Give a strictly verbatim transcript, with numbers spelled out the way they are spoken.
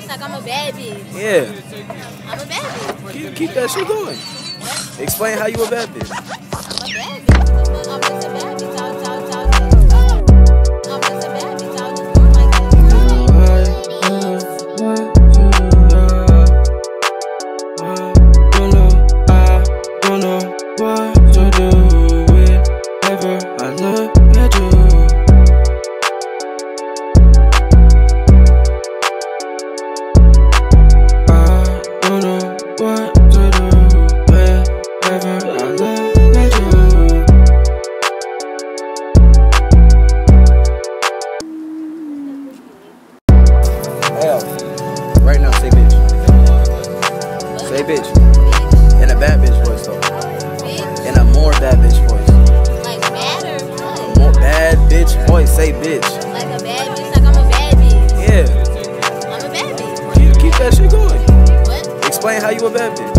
bitch, like I'm a bad bitch. Yeah. I'm a bad bitch. Keep, keep that shit going. What? Explain how you a bad bitch. I'm a bad bitch. I'm just a bad bitch. I'll, I'll, I'll, I'm just a bad bitch. I'll just born like that. Don't know what to do whenever I look at you. I don't know what to do whenever I look at you. Hey, yo. Right now, say bitch. Say bitch. In a bad bitch voice, though. Bitch? In a more bad bitch voice. Like bad or what? More bad bitch voice. Say bitch. Like a bad bitch, like I'm a bad bitch. Yeah. I'm a bad bitch. Keep, keep that shit going. What? Explain how you a bad bitch.